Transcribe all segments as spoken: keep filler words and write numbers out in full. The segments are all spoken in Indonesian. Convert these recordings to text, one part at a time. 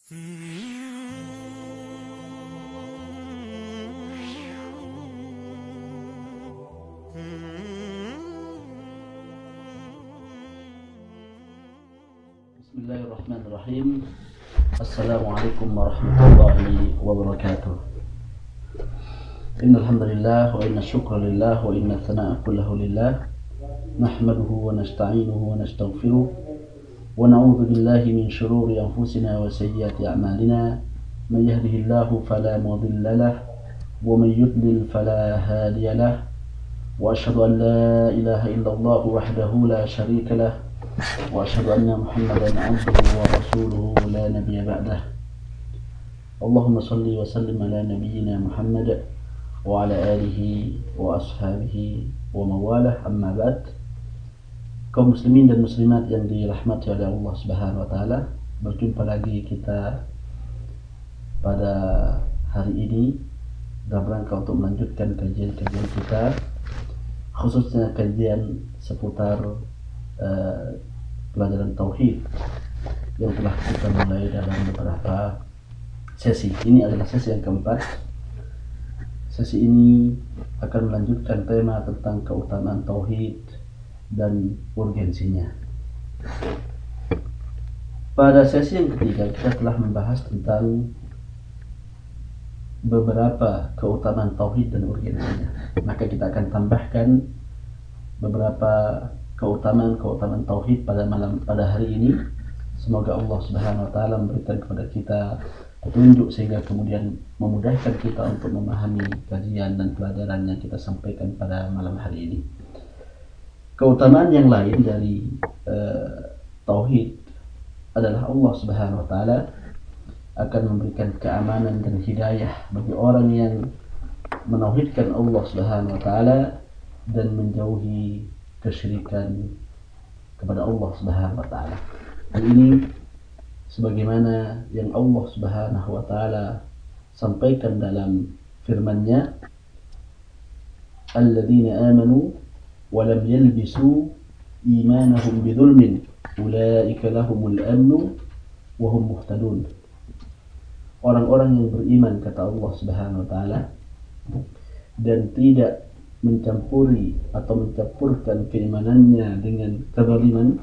Bismillahirrahmanirrahim. Assalamualaikum warahmatullahi wabarakatuh. Innal hamdalillah wa inna syukra lillah wa inna tsana'a kullahu lillah. Nahmaduhu wa nasta'inuhu wa nastaghfiruh wa na'udzu billahi min shururi anfusina wa sayyiati a'malina. May yahdihillahu fala mudilla lahu wa may yudlil fala hadiya lahu. Wa asyhadu an la ilaha illallah wahdahu la syarika lahu wa asyhadu anna Muhammadan 'abduhu wa rasuluhu la nabiyya ba'dah. Allahumma shalli wa sallim ala nabiyyina Muhammad wa ala alihi wa ashabihi wa mawalah, amma ba'd. Kaum muslimin dan muslimat yang dirahmati oleh Allah Subhanahu wa taala, berjumpa lagi kita pada hari ini dalam rangka untuk melanjutkan kajian-kajian kita, khususnya kajian seputar uh, pelajaran tauhid yang telah kita mulai dalam beberapa sesi. Ini adalah sesi yang keempat. Sesi ini akan melanjutkan tema tentang keutamaan tauhid dan urgensinya. Pada sesi yang ketiga kita telah membahas tentang beberapa keutamaan tauhid dan urgensinya. Maka kita akan tambahkan beberapa keutamaan-keutamaan tauhid pada malam pada hari ini. Semoga Allah Subhanahu wa taala memberikan kepada kita petunjuk sehingga kemudian memudahkan kita untuk memahami kajian dan pelajaran yang kita sampaikan pada malam hari ini. Keutamaan yang lain dari uh, tauhid adalah Allah Subhanahu wa taala akan memberikan keamanan dan hidayah bagi orang yang menauhidkan Allah Subhanahu wa taala dan menjauhi kesyirikan kepada Allah Subhanahu wa taala. Dan ini sebagaimana yang Allah Subhanahu wa taala sampaikan dalam firman-Nya, alladzina amanu wa lam yalbisu imanahum bidzulmin ulaika lahumul amnu wa hum muhtadun. Orang-orang yang beriman, kata Allah Subhanahu wa taala, dan tidak mencampuri atau mencampurkan keimanannya dengan kezaliman,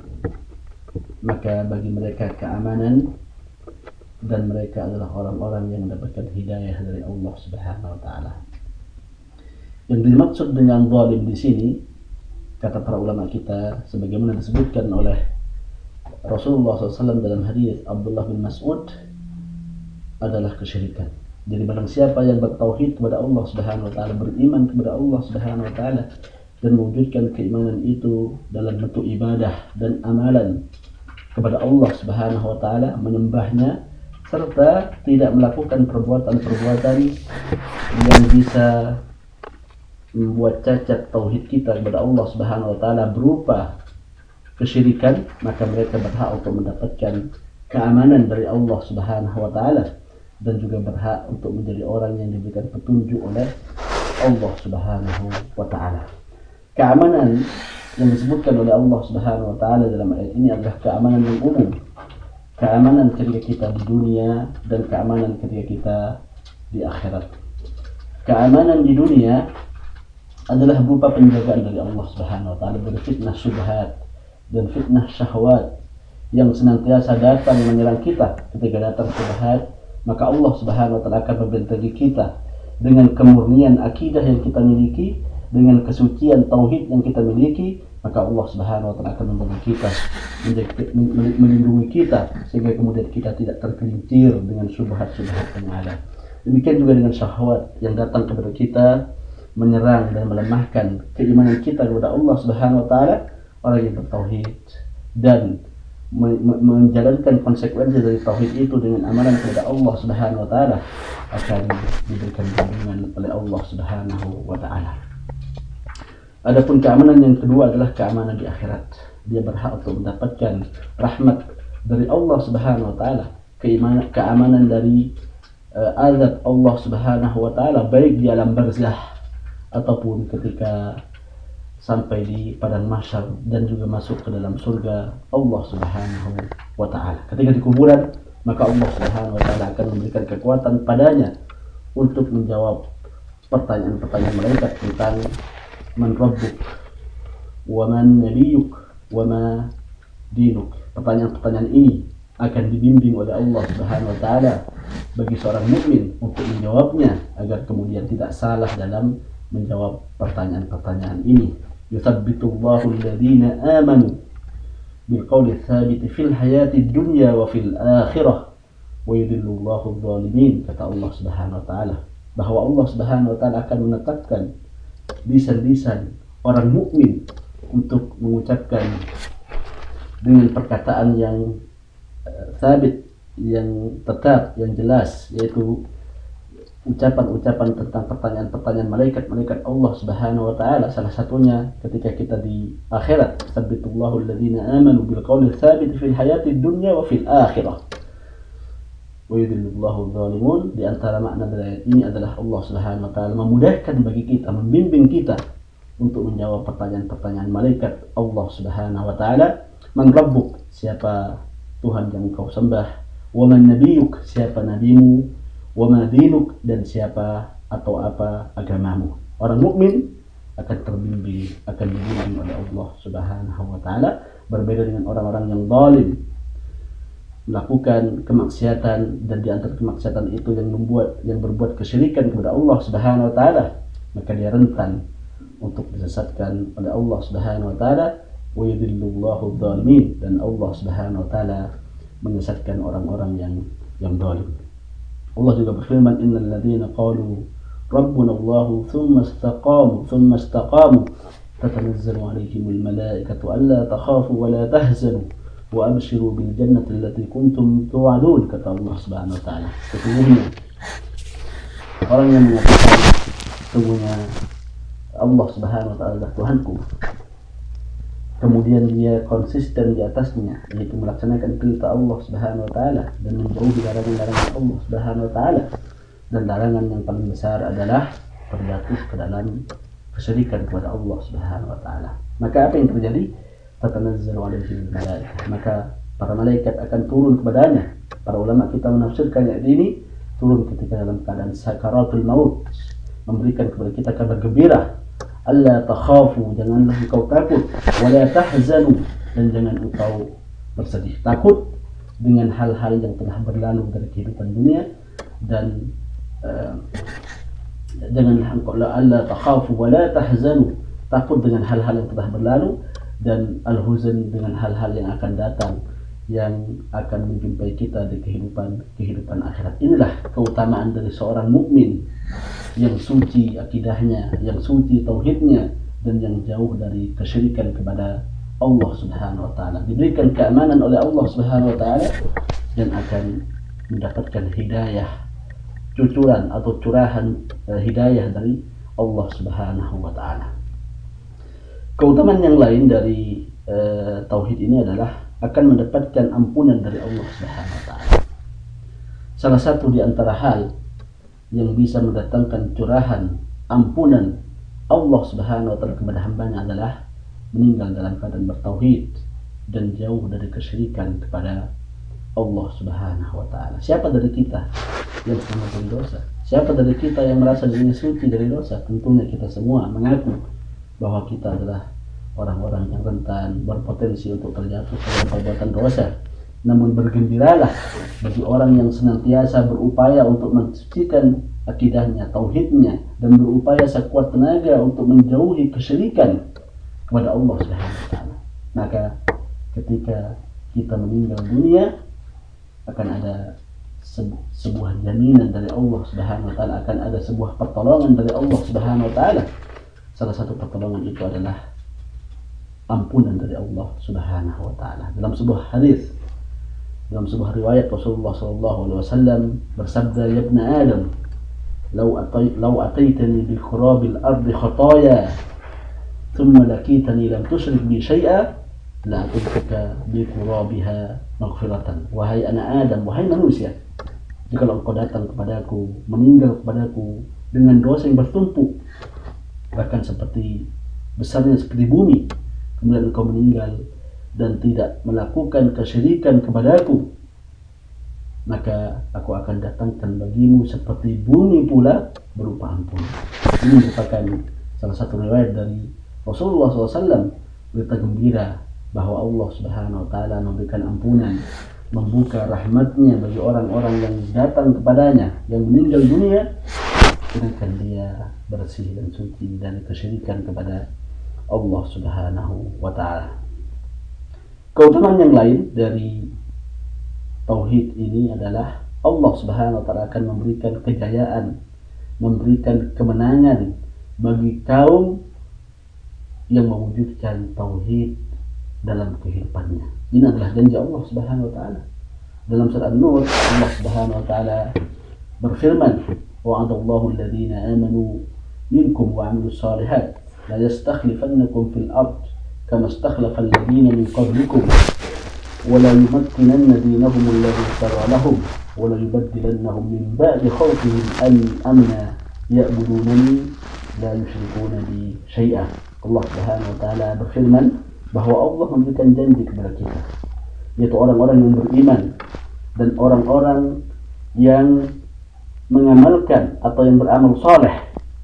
maka bagi mereka keamanan dan mereka adalah orang-orang yang mendapatkan hidayah dari Allah Subhanahu wa taala. Yang dimaksud dengan zalim di sini, kata para ulama kita, sebagaimana disebutkan oleh Rasulullah shallallahu alaihi wasallam dalam hadis Abdullah bin Mas'ud, adalah kesyirikan. Jadi barang siapa yang bertauhid kepada Allah Subhanahu wa taala, beriman kepada Allah Subhanahu wa taala dan mewujudkan keimanan itu dalam bentuk ibadah dan amalan kepada Allah Subhanahu wa taala, menyembahnya serta tidak melakukan perbuatan-perbuatan yang bisa membuat cacat tauhid kita kepada Allah Subhanahu wa taala berupa kesyirikan, maka mereka berhak untuk mendapatkan keamanan dari Allah Subhanahu wa taala dan juga berhak untuk menjadi orang yang diberikan petunjuk oleh Allah Subhanahu wa taala. Keamanan yang disebutkan oleh Allah Subhanahu wa taala dalam ayat ini adalah keamanan yang umum. Keamanan ketika kita di dunia dan keamanan ketika kita di akhirat. Keamanan di dunia adalah berupa penjagaan dari Allah Subhanahu wa taala dari fitnah syubhat dan fitnah syahwat yang senantiasa datang menyerang kita. Ketika datang syubhat, maka Allah Subhanahu wa taala akan membentengi kita dengan kemurnian akidah yang kita miliki, dengan kesucian tauhid yang kita miliki, maka Allah Subhanahu wa taala akan membantu kita, melindungi kita sehingga kemudian kita tidak tergelincir dengan syubhat-syubhat yang ada. Demikian juga dengan syahwat yang datang kepada kita, menyerang dan melemahkan keimanan kita kepada Allah Subhanahu wa taala. Orang yang bertauhid dan menjalankan konsekuensi dari tauhid itu dengan amalan kepada Allah Subhanahu wa taala akan diberikan bimbingan oleh Allah Subhanahu wa taala. Adapun keamanan yang kedua adalah keamanan di akhirat. Dia berhak untuk mendapatkan rahmat dari Allah Subhanahu wa taala, keimanan, keamanan dari uh, azab Allah Subhanahu wa taala baik di alam barzah ataupun ketika sampai di padang mahsyar dan juga masuk ke dalam surga Allah Subhanahu wa taala. Ketika di kuburan maka Allah Subhanahu wa taala akan memberikan kekuatan padanya untuk menjawab pertanyaan-pertanyaan malaikat tentang man rabbuk wa man nabiyyuk wa ma dinuk. Pertanyaan-pertanyaan ini akan dibimbing oleh Allah Subhanahu wa taala bagi seorang mukmin untuk menjawabnya agar kemudian tidak salah dalam menjawab pertanyaan-pertanyaan ini. Yuthabbitullahu alladhina amanu bil qawli tsabiti fil hayati dunya wa fil akhirah wa yudhillullahu adh-dhalimin, kata Allah Subhanahu wa taala, bahwa Allah Subhanahu wa taala akan menetapkan lisan-lisan orang mukmin untuk mengucapkan dengan perkataan yang uh, sabit, yang tetap, yang jelas, yaitu ucapan-ucapan tentang pertanyaan-pertanyaan malaikat-malaikat Allah Subhanahu wa taala. Salah satunya ketika kita di akhirat, sabbitullahu alladhina amanu bil qawli tsabit fil hayati dunya wa fil akhirah wa yudhillullahu adh-dhalimun. Di antara makna dari ayat ini adalah Allah Subhanahu wa taala memudahkan bagi kita, membimbing kita untuk menjawab pertanyaan-pertanyaan malaikat Allah Subhanahu wa taala. Man rabbuk, siapa Tuhan yang engkau sembah, wa man nabiyyuk, siapa nabimu, wa ma dinuk, dan siapa atau apa agamamu. Orang mukmin akan terbimbing, akan dibimbing oleh Allah Subhanahu wa taala, berbeda dengan orang-orang yang zalim, melakukan kemaksiatan, dan di antara kemaksiatan itu yang membuat yang berbuat kesyirikan kepada Allah Subhanahu wa taala, maka dia rentan untuk disesatkan oleh Allah Subhanahu wa taala. Wa yudhillullahu adh-dhalimin, dan Allah Subhanahu wa taala menyesatkan orang-orang yang yang zalim. Allah juga berfirman, innal ladzina qalu rabbuna Allah thumma istaqamu thumma istaqamu tatanazzalu alaihimul malaikatu alla takhafu wa la tahzanu wa abshiru bil jannati allati kuntum tu'adun, kata Allah Subhanahu wa taala. Sesungguhnya orang yang mengatakan sesungguhnya Allah Subhanahu wa taala adalah Tuhanku, kemudian dia konsisten di atasnya, yaitu melaksanakan perintah Allah Subhanahu wa taala dan menjauhi larangan-larangan Allah Subhanahu wa taala, dan larangan yang paling besar adalah terjatuh ke dalam kesyirikan kepada Allah Subhanahu wa taala. Maka apa yang terjadi? Tatanazzalu alaihim malaikah, maka para malaikat akan turun kepadanya. Para ulama kita menafsirkan ayat ini turun ketika dalam keadaan sakaratul maut, memberikan kepada kita kabar gembira. Alla takhafu, janganlah engkau takut, wala tahzanu, dan jangan engkau bersedih. Takut dengan hal-hal yang telah berlalu dari kehidupan dunia, dan uh, janganlah engkau alla takhafu wala tahzanu, takut dengan hal-hal yang telah berlalu, dan al-huzn dengan hal-hal yang akan datang, yang akan menjumpai kita di kehidupan kehidupan akhirat. Inilah keutamaan dari seorang mukmin yang suci akidahnya, yang suci tauhidnya, dan yang jauh dari kesyirikan kepada Allah Subhanahu wa taala. Diberikan keamanan oleh Allah Subhanahu wa taala dan akan mendapatkan hidayah, cucuran atau curahan uh, hidayah dari Allah Subhanahu wa taala. Keutamaan yang lain dari uh, tauhid ini adalah akan mendapatkan ampunan dari Allah Subhanahu wa taala. Salah satu di antara hal yang bisa mendatangkan curahan ampunan Allah Subhanahu wa taala kepada hambanya adalah meninggal dalam keadaan bertauhid dan jauh dari kesyirikan kepada Allah Subhanahu wa taala. Siapa dari kita yang pernah berdosa? Siapa dari kita yang merasa dirinya suci dari dosa? Tentunya kita semua mengaku bahwa kita adalah orang-orang yang rentan, berpotensi untuk terjatuh dalam perbuatan dosa. Namun bergembiralah bagi orang yang senantiasa berupaya untuk mensucikan akidahnya, tauhidnya, dan berupaya sekuat tenaga untuk menjauhi kesyirikan kepada Allah Subhanahu wa taala. Maka ketika kita meninggal dunia akan ada sebuah jaminan dari Allah Subhanahu wa taala, akan ada sebuah pertolongan dari Allah Subhanahu wa taala. Salah satu pertolongan itu adalah ampunan dari Allah Subhanahu wa taala. Dalam sebuah hadis, dalam sebuah riwayat, Rasulullah sallallahu alaihi wasallam bersabda, "Ya ibn Adam, law atay law ataitani bi khurabil ardi khataya, thumma lakitani lam tusyrik bi syai'a, la atituka bi khurabiha maghfiratan." Wahai anak Adam, wahai manusia, jika engkau datang kepadaku, meninggal kepadaku dengan dosa yang bertumpuk, bahkan seperti besarnya seperti bumi, kemudian engkau meninggal dan tidak melakukan kesyirikan kepadaku, maka aku akan datangkan bagimu seperti bumi pula berupa ampun. Ini merupakan salah satu riwayat dari Rasulullah shallallahu alaihi wasallam, berita gembira bahwa Allah Subhanahu wa Ta'ala memberikan ampunan, membuka rahmatnya bagi orang-orang yang datang kepadanya, yang meninggal dunia, sedangkan dia bersih dan suci dari kesyirikan kepada Allah Subhanahu wa Ta'ala. Keutamaan yang lain dari tauhid ini adalah Allah Subhanahu wa Ta'ala akan memberikan kejayaan, memberikan kemenangan bagi kaum yang mewujudkan tauhid dalam kehidupannya. Ini adalah janji Allah Subhanahu wa Ta'ala. Dalam surat An-Nur, Allah Subhanahu wa Ta'ala berfirman, wa'adallahu alladhina amanu minkum wa 'amilus shalihat la yastakhlifannakum fil ard kama istakhlafa alladhina min qablikum wa la yumakkinanna dinahum alladhi irtada lahum wa la yubaddilannahum min ba'di khawfihim amna ya'budunani la yusyrikuna bi syai'a. Allah Subhanahu wa Ta'ala berfirman bahwa Allah memberikan janji kepada kita, yaitu orang-orang yang beriman dan orang-orang yang mengamalkan atau yang beramal saleh.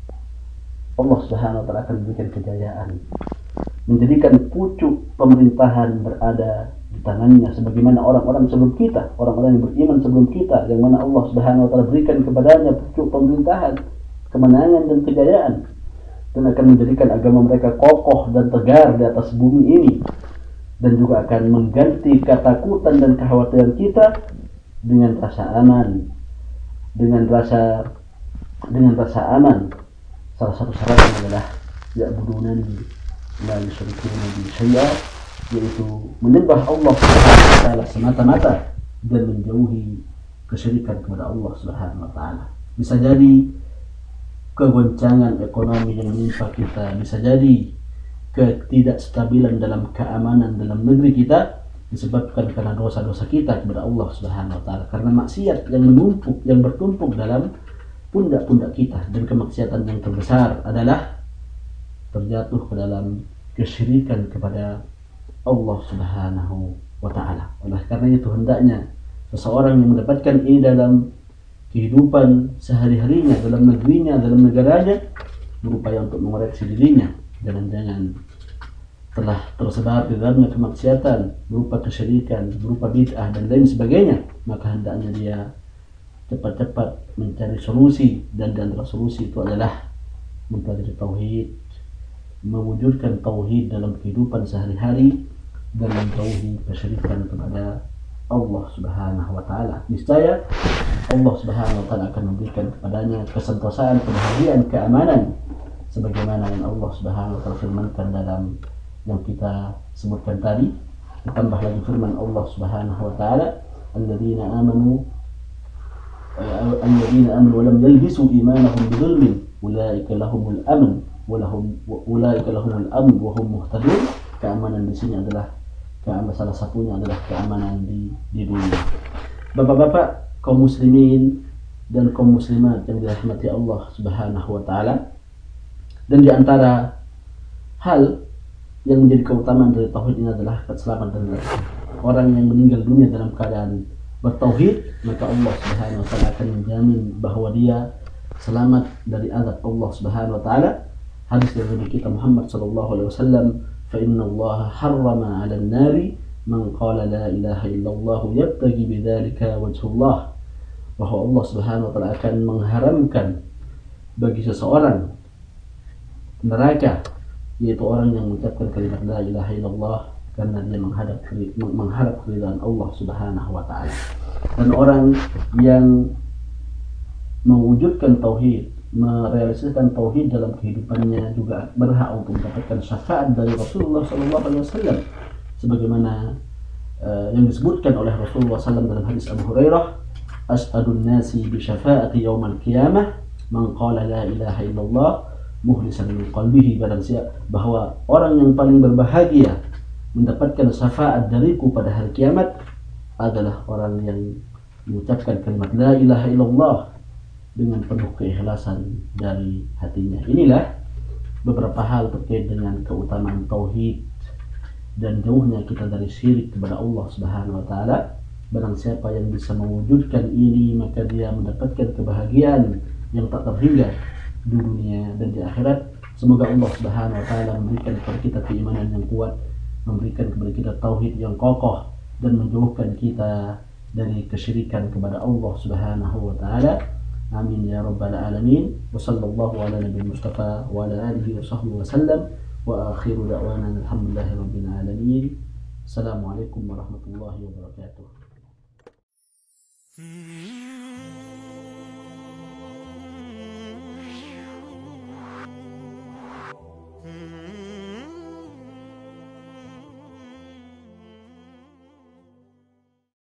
Allah Subhanahu wa Ta'ala akan memberikan kejayaan, menjadikan pucuk pemerintahan berada di tangannya, sebagaimana orang-orang sebelum kita, orang-orang yang beriman sebelum kita, yang mana Allah Subhanahu wa Ta'ala berikan kepadanya pucuk pemerintahan, kemenangan dan kejayaan, dan akan menjadikan agama mereka kokoh dan tegar di atas bumi ini, dan juga akan mengganti ketakutan dan kekhawatiran kita dengan rasa aman, dengan rasa dengan rasa aman. Salah satu syaratnya adalah ya'budunani la yusyrikuna bi syai'a, yaitu menyembah Allah Subhanahu wa Ta'ala semata-mata dan menjauhi kesyirikan kepada Allah Subhanahu wa Ta'ala. Bisa jadi kegoncangan ekonomi yang menimpa kita, bisa jadi ketidakstabilan dalam keamanan dalam negeri kita disebabkan karena dosa-dosa kita kepada Allah Subhanahu wa Ta'ala, karena maksiat yang menumpuk, yang bertumpuk dalam pundak-pundak kita. Dan kemaksiatan yang terbesar adalah terjatuh ke dalam kesyirikan kepada Allah Subhanahu wa Ta'ala. Oleh karena itu hendaknya seseorang yang mendapatkan ini dalam kehidupan sehari-harinya, dalam negerinya, dalam negaranya, berupaya untuk mengoreksi dirinya. Jangan-jangan telah tersebar di dalamnya kemaksiatan berupa kesyirikan, berupa bid'ah dan lain sebagainya, maka hendaknya dia cepat-cepat mencari solusi, dan di antara solusi itu adalah mempelajari tauhid, mewujudkan tauhid dalam kehidupan sehari-hari, dan menjauhi kesyirikan kepada Allah Subhanahu wa Ta'ala. Niscaya Allah Subhanahu wa Ta'ala akan memberikan kepadanya kesentosaan, kebahagiaan, keamanan, sebagaimana yang Allah Subhanahu wa Ta'ala firmankan dalam yang kita sebutkan tadi. Ditambah lagi firman Allah Subhanahu wa Ta'ala, alladzina amanu alladzina amanu wa lam yalbisu imanahum bidzulmin ulaika lahumul amn wa lahum ulaika lahumul amn wa hum muhtadun. Keamanan di sini adalah keamanan, salah satunya adalah keamanan di di dunia. Bapak-bapak, kaum muslimin dan kaum muslimat yang dirahmati Allah Subhanahu wa Ta'ala, dan di antara hal yang menjadi keutamaan dari tauhid ini adalah keselamatan dari orang yang meninggal dunia dalam keadaan bertauhid, maka Allah Subhanahu wa Ta'ala akan menjamin bahwa dia selamat dari azab Allah Subhanahu wa Ta'ala. Hadis dari Nabi kita Muhammad sallallahu alaihi wasallam, fa inna Allah harrama 'alan nari man qala la ilaha illallah yabtaghi bidzalika wajhullah, bahwa Allah Subhanahu wa Ta'ala akan mengharamkan bagi seseorang neraka, yaitu orang yang mengucapkan kalimat la ilaha illallah karena dia menghadap mengharap keridhaan Allah Subhanahu wa Ta'ala. Dan orang yang mewujudkan tauhid, merealisasikan tauhid dalam kehidupannya, juga berhak untuk mendapatkan syafaat dari Rasulullah sallallahu alaihi wasallam, sebagaimana uh, yang disebutkan oleh Rasulullah sallallahu alaihi wasallam dalam hadis Abu Hurairah, as'adun nasi bi syafaati yaumal qiyamah man qala la ilaha illallah muhlisan min qalbihi, barang siapa bahwa orang yang paling berbahagia mendapatkan syafaat dariku pada hari kiamat adalah orang yang mengucapkan kalimat la ilaha illallah dengan penuh keikhlasan dari hatinya. Inilah beberapa hal terkait dengan keutamaan tauhid dan jauhnya kita dari syirik kepada Allah Subhanahu wa Ta'ala. Barang siapa yang bisa mewujudkan ini, maka dia mendapatkan kebahagiaan yang tak terhingga di dunia dan di akhirat. Semoga Allah Subhanahu wa taala memberikan kepada kita keimanan yang kuat, memberikan kepada kita tauhid yang kokoh, dan menjauhkan kita dari kesyirikan kepada Allah Subhanahu wa taala. Amin ya rabbal alamin. Wa sallallahu ala nabiyil mustafa wa ala alihi wa sahbihi wa sallam. Wa akhiru da'wana alhamdulillahi rabbil alamin. Assalamualaikum warahmatullahi wabarakatuh.